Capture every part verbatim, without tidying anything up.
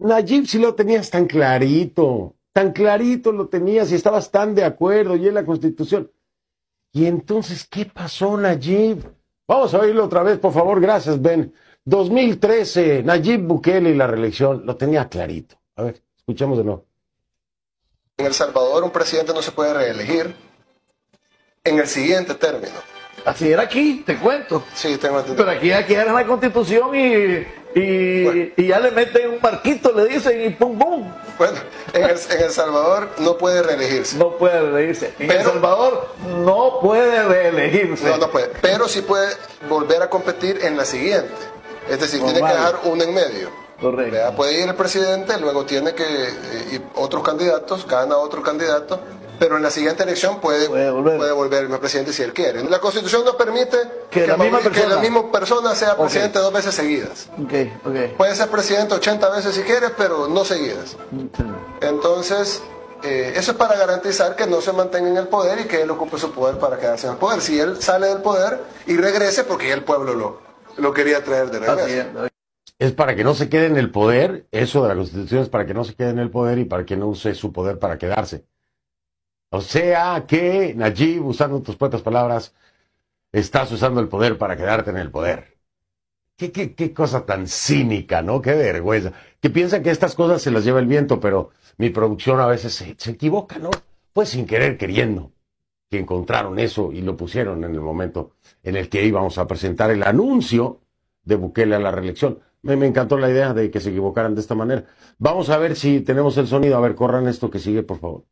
Nayib, si lo tenías tan clarito, tan clarito lo tenías y estabas tan de acuerdo y en la Constitución. Y entonces, ¿qué pasó, Nayib? Vamos a oírlo otra vez, por favor, gracias, Ben. dos mil trece, Nayib Bukele y la reelección, lo tenía clarito. A ver, escuchemos de nuevo. En El Salvador un presidente no se puede reelegir en el siguiente término. Así era aquí, te cuento. Sí, tengo entendido. Pero aquí, aquí era la Constitución y, y, Bueno. y ya le meten un marquito, le dicen y pum, pum. Bueno, en El, en El Salvador no puede reelegirse. No puede reelegirse. En Pero- El Salvador no puede reelegirse. No, no puede. Pero sí puede volver a competir en la siguiente. Es decir, tiene que Normal. dejar una en medio. Correcto. ¿Verdad? Puede ir el presidente, luego tiene que eh, ir otros candidatos, gana otro candidato, pero en la siguiente elección puede, Puede volver. puede volver el presidente si él quiere. La Constitución no permite Que la misma que persona. la misma persona sea Ok. presidente dos veces seguidas. Ok, ok. Puede ser presidente ochenta veces si quiere, pero no seguidas. Entonces, eh, eso es para garantizar que no se mantenga en el poder y que él ocupe su poder para quedarse en el poder. Si él sale del poder y regrese, porque ya el pueblo lo, lo quería traer de regreso. Así es. Es para que no se quede en el poder, eso de la Constitución es para que no se quede en el poder y para que no use su poder para quedarse. O sea que, Nayib, usando tus propias palabras, estás usando el poder para quedarte en el poder. Qué, qué, qué cosa tan cínica, ¿no? Qué vergüenza. Que piensan que estas cosas se las lleva el viento, pero mi producción a veces se, se equivoca, ¿no? Pues sin querer queriendo que encontraron eso y lo pusieron en el momento en el que íbamos a presentar el anuncio de Bukele a la reelección. Me, me encantó la idea de que se equivocaran de esta manera. Vamos a ver si tenemos el sonido. A ver, corran esto que sigue, por favor.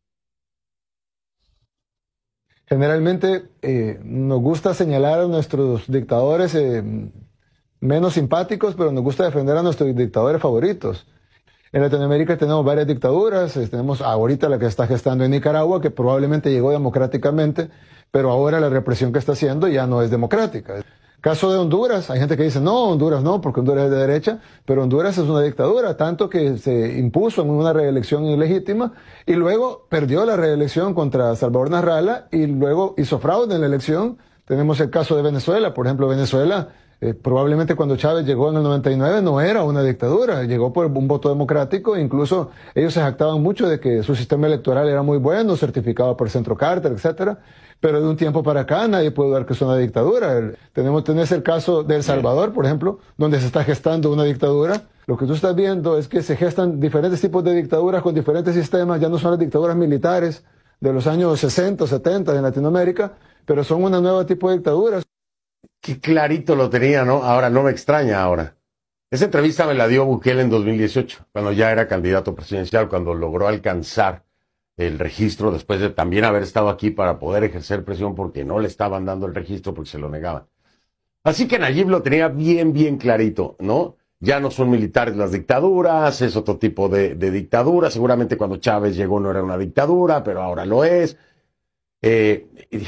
Generalmente eh, nos gusta señalar a nuestros dictadores eh, menos simpáticos, pero nos gusta defender a nuestros dictadores favoritos. En Latinoamérica tenemos varias dictaduras, eh, tenemos ahorita la que está gestando en Nicaragua, que probablemente llegó democráticamente, pero ahora la represión que está haciendo ya no es democrática. Caso de Honduras, hay gente que dice, no, Honduras no, porque Honduras es de derecha, pero Honduras es una dictadura, tanto que se impuso en una reelección ilegítima y luego perdió la reelección contra Salvador Narrala y luego hizo fraude en la elección. Tenemos el caso de Venezuela, por ejemplo, Venezuela, eh, probablemente cuando Chávez llegó en el noventa y nueve no era una dictadura, llegó por un voto democrático, incluso ellos se jactaban mucho de que su sistema electoral era muy bueno, certificado por Centro Carter, etcétera. Pero de un tiempo para acá nadie puede dudar que es una dictadura. El, tenemos, tenés el caso de El Salvador, por ejemplo, donde se está gestando una dictadura. Lo que tú estás viendo es que se gestan diferentes tipos de dictaduras con diferentes sistemas. Ya no son las dictaduras militares de los años sesenta, setenta en Latinoamérica, pero son una nueva tipo de dictaduras. Qué clarito lo tenía, ¿no? Ahora, no me extraña ahora. Esa entrevista me la dio Bukele en dos mil dieciocho, cuando ya era candidato presidencial, cuando logró alcanzar el registro después de también haber estado aquí para poder ejercer presión porque no le estaban dando el registro porque se lo negaban. Así que Nayib lo tenía bien, bien clarito, ¿no? Ya no son militares las dictaduras, es otro tipo de, de dictadura. Seguramente cuando Chávez llegó no era una dictadura, pero ahora lo es. Eh,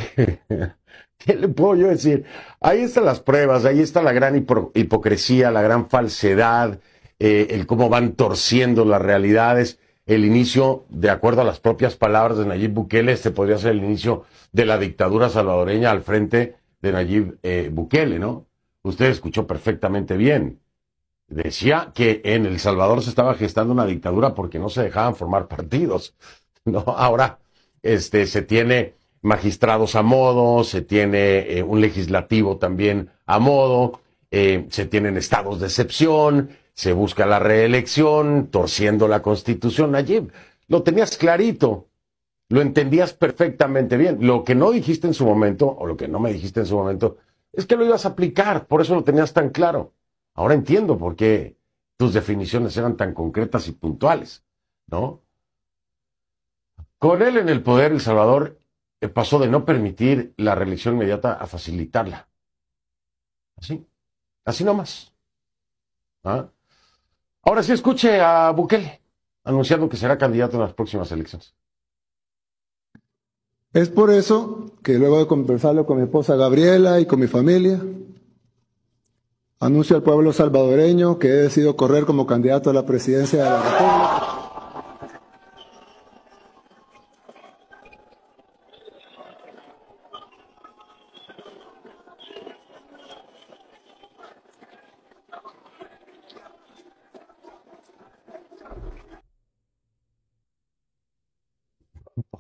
¿Qué le puedo yo decir? Ahí están las pruebas, ahí está la gran hipo hipocresía, la gran falsedad, eh, el cómo van torciendo las realidades. El inicio, de acuerdo a las propias palabras de Nayib Bukele, este podría ser el inicio de la dictadura salvadoreña al frente de Nayib eh, Bukele, ¿no? Usted escuchó perfectamente bien. Decía que en El Salvador se estaba gestando una dictadura porque no se dejaban formar partidos, ¿no? Ahora este, se tiene magistrados a modo, se tiene eh, un legislativo también a modo, eh, se tienen estados de excepción, se busca la reelección, torciendo la Constitución. Nayib, lo tenías clarito, lo entendías perfectamente bien. Lo que no dijiste en su momento, o lo que no me dijiste en su momento, es que lo ibas a aplicar, por eso lo tenías tan claro. Ahora entiendo por qué tus definiciones eran tan concretas y puntuales, ¿no? Con él en el poder, El Salvador eh, pasó de no permitir la reelección inmediata a facilitarla. Así, así nomás. ¿Ah? Ahora sí escuche a Bukele anunciando que será candidato en las próximas elecciones. Es por eso que luego de conversarlo con mi esposa Gabriela y con mi familia, anuncio al pueblo salvadoreño que he decidido correr como candidato a la presidencia de la República.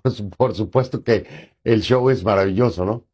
por, su- por supuesto que el show es maravilloso, ¿no?